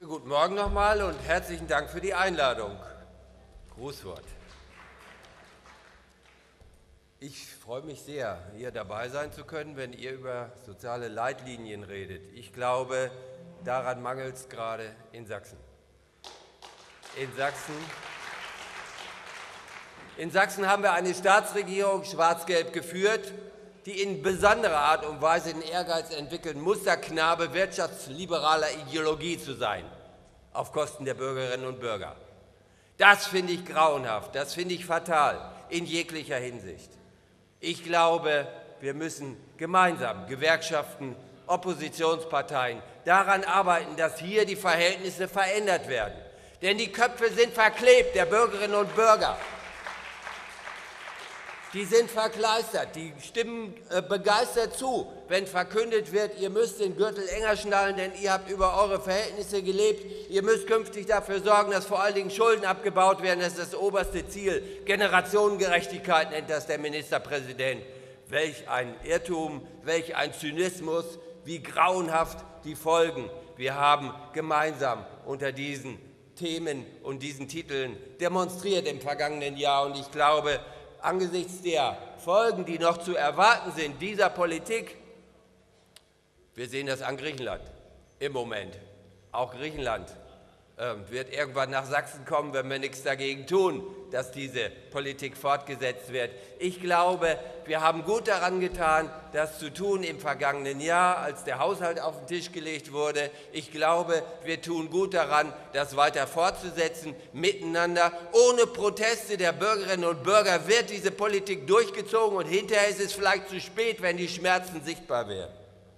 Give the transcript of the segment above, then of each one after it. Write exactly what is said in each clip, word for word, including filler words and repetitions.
Guten Morgen nochmal und herzlichen Dank für die Einladung. Grußwort. Ich freue mich sehr, hier dabei sein zu können, wenn ihr über soziale Leitlinien redet. Ich glaube, daran mangelt es gerade in Sachsen. In Sachsen, in Sachsen haben wir eine Staatsregierung schwarz-gelb geführt, die in besonderer Art und Weise den Ehrgeiz entwickelt, Musterknabe wirtschaftsliberaler Ideologie zu sein, auf Kosten der Bürgerinnen und Bürger. Das finde ich grauenhaft, das finde ich fatal, in jeglicher Hinsicht. Ich glaube, wir müssen gemeinsam, Gewerkschaften, Oppositionsparteien, daran arbeiten, dass hier die Verhältnisse verändert werden. Denn die Köpfe sind verklebt, der Bürgerinnen und Bürger. Die sind verkleistert, die stimmen äh, begeistert zu, wenn verkündet wird, ihr müsst den Gürtel enger schnallen, denn ihr habt über eure Verhältnisse gelebt. Ihr müsst künftig dafür sorgen, dass vor allen Dingen Schulden abgebaut werden. Das ist das oberste Ziel. Generationengerechtigkeit nennt das der Ministerpräsident. Welch ein Irrtum, welch ein Zynismus, wie grauenhaft die Folgen. Wir haben gemeinsam unter diesen Themen und diesen Titeln demonstriert im vergangenen Jahr. Und ich glaube, angesichts der Folgen, die noch zu erwarten sind, dieser Politik, wir sehen das an Griechenland im Moment. Auch Griechenland äh, wird irgendwann nach Sachsen kommen, wenn wir nichts dagegen tun, dass diese Politik fortgesetzt wird. Ich glaube, wir haben gut daran getan, das zu tun im vergangenen Jahr, als der Haushalt auf den Tisch gelegt wurde. Ich glaube, wir tun gut daran, das weiter fortzusetzen, miteinander. Ohne Proteste der Bürgerinnen und Bürger wird diese Politik durchgezogen und hinterher ist es vielleicht zu spät, wenn die Schmerzen sichtbar werden.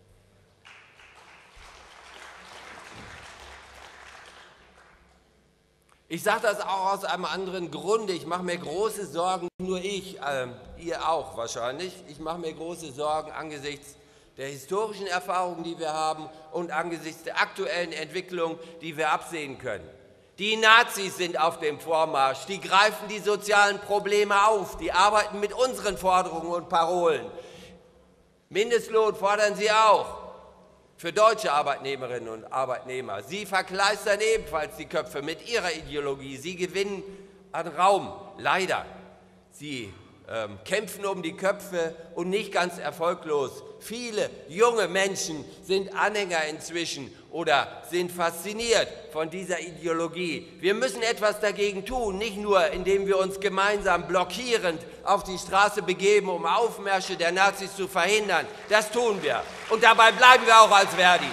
Ich sage das auch aus einem anderen Grunde. Ich mache mir große Sorgen, nicht nur ich, äh, ihr auch wahrscheinlich. Ich mache mir große Sorgen angesichts der historischen Erfahrungen, die wir haben und angesichts der aktuellen Entwicklung, die wir absehen können. Die Nazis sind auf dem Vormarsch, die greifen die sozialen Probleme auf, die arbeiten mit unseren Forderungen und Parolen. Mindestlohn fordern sie auch. Für deutsche Arbeitnehmerinnen und Arbeitnehmer. Sie verkleistern ebenfalls die Köpfe mit ihrer Ideologie. Sie gewinnen an Raum, leider. Sie ähm, kämpfen um die Köpfe und nicht ganz erfolglos. Viele junge Menschen sind Anhänger inzwischen oder sind fasziniert von dieser Ideologie. Wir müssen etwas dagegen tun, nicht nur indem wir uns gemeinsam blockierend auf die Straße begeben, um Aufmärsche der Nazis zu verhindern. Das tun wir. Und dabei bleiben wir auch als Verdi.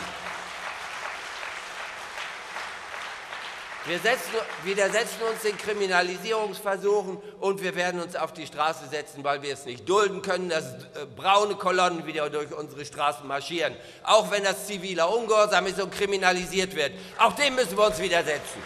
Wir setzen, widersetzen uns den Kriminalisierungsversuchen und wir werden uns auf die Straße setzen, weil wir es nicht dulden können, dass äh, braune Kolonnen wieder durch unsere Straßen marschieren. Auch wenn das ziviler Ungehorsam ist und kriminalisiert wird. Auch dem müssen wir uns widersetzen.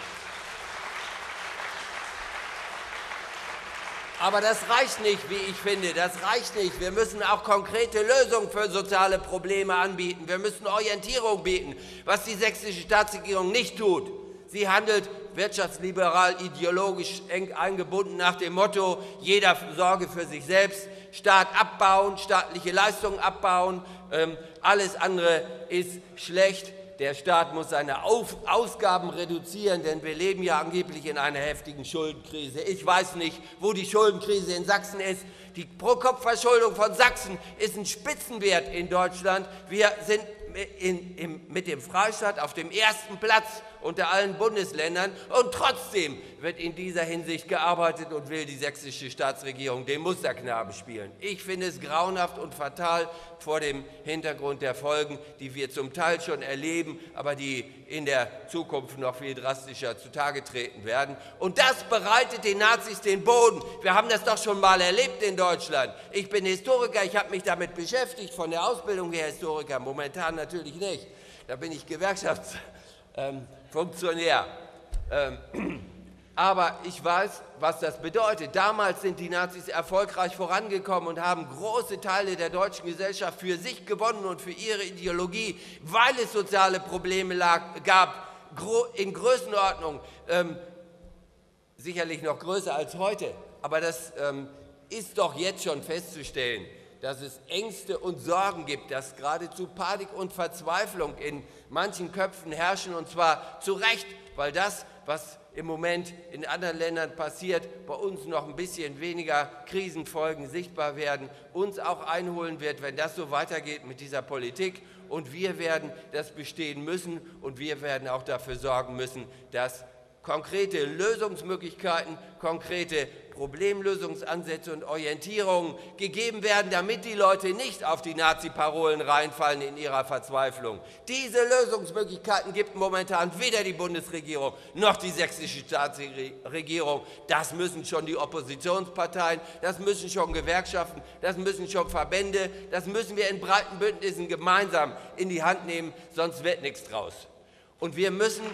Aber das reicht nicht, wie ich finde. Das reicht nicht. Wir müssen auch konkrete Lösungen für soziale Probleme anbieten. Wir müssen Orientierung bieten, was die sächsische Staatsregierung nicht tut. Sie handelt wirtschaftsliberal, ideologisch eng eingebunden nach dem Motto, jeder sorge für sich selbst, Staat abbauen, staatliche Leistungen abbauen, ähm, alles andere ist schlecht. Der Staat muss seine Auf Ausgaben reduzieren, denn wir leben ja angeblich in einer heftigen Schuldenkrise. Ich weiß nicht, wo die Schuldenkrise in Sachsen ist. Die Pro-Kopf-Verschuldung von Sachsen ist ein Spitzenwert in Deutschland. Wir sind in, im, mit dem Freistaat auf dem ersten Platz unter allen Bundesländern und trotzdem wird in dieser Hinsicht gearbeitet und will die sächsische Staatsregierung den Musterknaben spielen. Ich finde es grauenhaft und fatal vor dem Hintergrund der Folgen, die wir zum Teil schon erleben, aber die in der Zukunft noch viel drastischer zutage treten werden. Und das bereitet den Nazis den Boden. Wir haben das doch schon mal erlebt in Deutschland. Ich bin Historiker, ich habe mich damit beschäftigt, von der Ausbildung her Historiker, momentan natürlich nicht. Da bin ich Gewerkschaftsfunktionär. Ähm, ähm, aber ich weiß, was das bedeutet. Damals sind die Nazis erfolgreich vorangekommen und haben große Teile der deutschen Gesellschaft für sich gewonnen und für ihre Ideologie, weil es soziale Probleme lag, gab, in Größenordnung, ähm, sicherlich noch größer als heute. Aber das ähm, ist doch jetzt schon festzustellen. dass es Ängste und Sorgen gibt, dass geradezu Panik und Verzweiflung in manchen Köpfen herrschen, und zwar zu Recht, weil das, was im Moment in anderen Ländern passiert, bei uns noch ein bisschen weniger Krisenfolgen sichtbar werden, uns auch einholen wird, wenn das so weitergeht mit dieser Politik. Und wir werden das bestehen müssen, und wir werden auch dafür sorgen müssen, dass konkrete Lösungsmöglichkeiten, konkrete Problemlösungsansätze und Orientierungen gegeben werden, damit die Leute nicht auf die Nazi-Parolen reinfallen in ihrer Verzweiflung. Diese Lösungsmöglichkeiten gibt momentan weder die Bundesregierung noch die sächsische Staatsregierung. Das müssen schon die Oppositionsparteien, das müssen schon Gewerkschaften, das müssen schon Verbände, das müssen wir in breiten Bündnissen gemeinsam in die Hand nehmen, sonst wird nichts draus. Und wir müssen,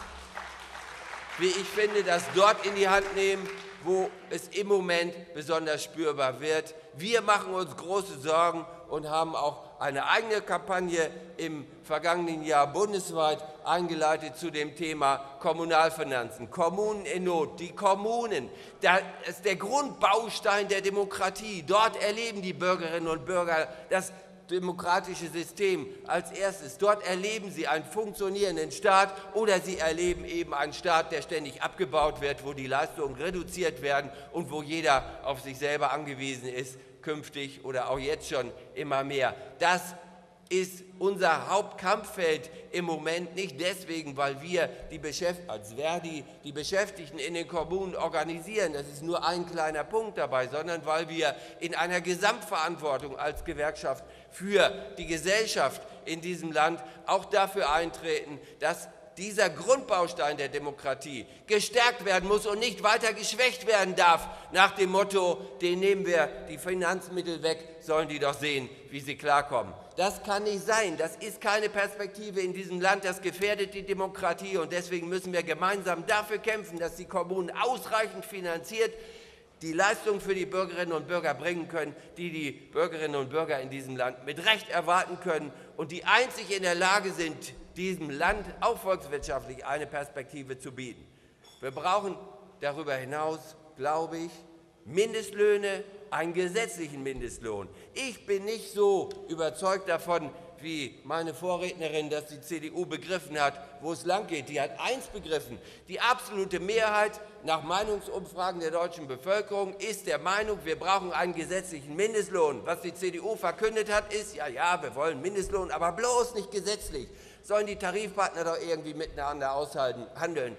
wie ich finde, das dort in die Hand nehmen, wo es im Moment besonders spürbar wird. Wir machen uns große Sorgen und haben auch eine eigene Kampagne im vergangenen Jahr bundesweit eingeleitet zu dem Thema Kommunalfinanzen. Kommunen in Not, die Kommunen, das ist der Grundbaustein der Demokratie. Dort erleben die Bürgerinnen und Bürger das demokratische System als erstes. Dort erleben sie einen funktionierenden Staat, oder sie erleben eben einen Staat, der ständig abgebaut wird, wo die Leistungen reduziert werden und wo jeder auf sich selber angewiesen ist, künftig oder auch jetzt schon immer mehr. Das ist unser Hauptkampffeld im Moment, nicht deswegen, weil wir die Beschäft- als Verdi die Beschäftigten in den Kommunen organisieren, das ist nur ein kleiner Punkt dabei, sondern weil wir in einer Gesamtverantwortung als Gewerkschaft für die Gesellschaft in diesem Land auch dafür eintreten, dass dieser Grundbaustein der Demokratie gestärkt werden muss und nicht weiter geschwächt werden darf, nach dem Motto, den nehmen wir die Finanzmittel weg, sollen die doch sehen, wie sie klarkommen. Das kann nicht sein, das ist keine Perspektive in diesem Land, das gefährdet die Demokratie, und deswegen müssen wir gemeinsam dafür kämpfen, dass die Kommunen ausreichend finanziert die Leistungen für die Bürgerinnen und Bürger bringen können, die die Bürgerinnen und Bürger in diesem Land mit Recht erwarten können und die einzig in der Lage sind, diesem Land auch volkswirtschaftlich eine Perspektive zu bieten. Wir brauchen darüber hinaus, glaube ich, Mindestlöhne, einen gesetzlichen Mindestlohn. Ich bin nicht so überzeugt davon, wie meine Vorrednerin, dass die C D U begriffen hat, wo es lang geht. Die hat eins begriffen. Die absolute Mehrheit nach Meinungsumfragen der deutschen Bevölkerung ist der Meinung, wir brauchen einen gesetzlichen Mindestlohn. Was die C D U verkündet hat, ist, ja, ja, wir wollen Mindestlohn, aber bloß nicht gesetzlich. Sollen die Tarifpartner doch irgendwie miteinander aushalten, handeln.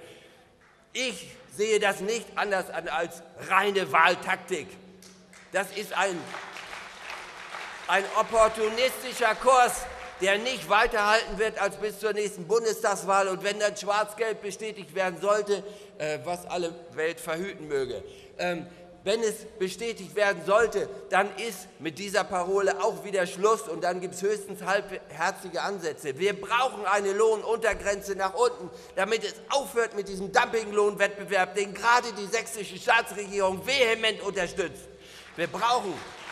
Ich sehe das nicht anders an als reine Wahltaktik. Das ist ein, ein opportunistischer Kurs, der nicht weiterhalten wird als bis zur nächsten Bundestagswahl. Und wenn dann Schwarz-Gelb bestätigt werden sollte, äh, was alle Welt verhüten möge, ähm, wenn es bestätigt werden sollte, dann ist mit dieser Parole auch wieder Schluss, und dann gibt es höchstens halbherzige Ansätze. Wir brauchen eine Lohnuntergrenze nach unten, damit es aufhört mit diesem Dumpinglohnwettbewerb, den gerade die sächsische Staatsregierung vehement unterstützt. Wir brauchen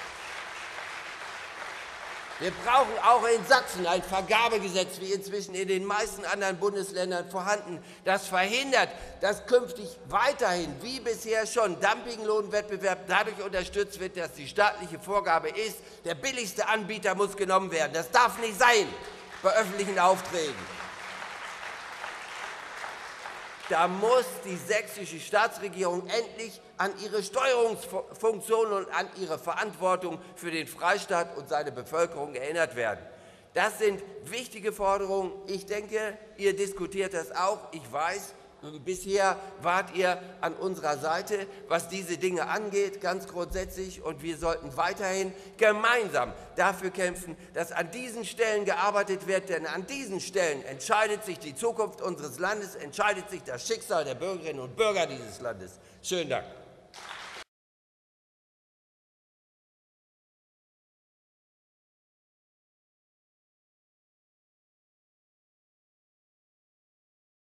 Wir brauchen auch in Sachsen ein Vergabegesetz, wie inzwischen in den meisten anderen Bundesländern vorhanden, das verhindert, dass künftig weiterhin, wie bisher schon, Dumpinglohnwettbewerb dadurch unterstützt wird, dass die staatliche Vorgabe ist, der billigste Anbieter muss genommen werden. Das darf nicht sein bei öffentlichen Aufträgen. Da muss die sächsische Staatsregierung endlich an ihre Steuerungsfunktion und an ihre Verantwortung für den Freistaat und seine Bevölkerung erinnert werden. Das sind wichtige Forderungen. Ich denke, ihr diskutiert das auch. Ich weiß, bisher wart ihr an unserer Seite, was diese Dinge angeht, ganz grundsätzlich. Und wir sollten weiterhin gemeinsam dafür kämpfen, dass an diesen Stellen gearbeitet wird. Denn an diesen Stellen entscheidet sich die Zukunft unseres Landes, entscheidet sich das Schicksal der Bürgerinnen und Bürger dieses Landes. Schönen Dank.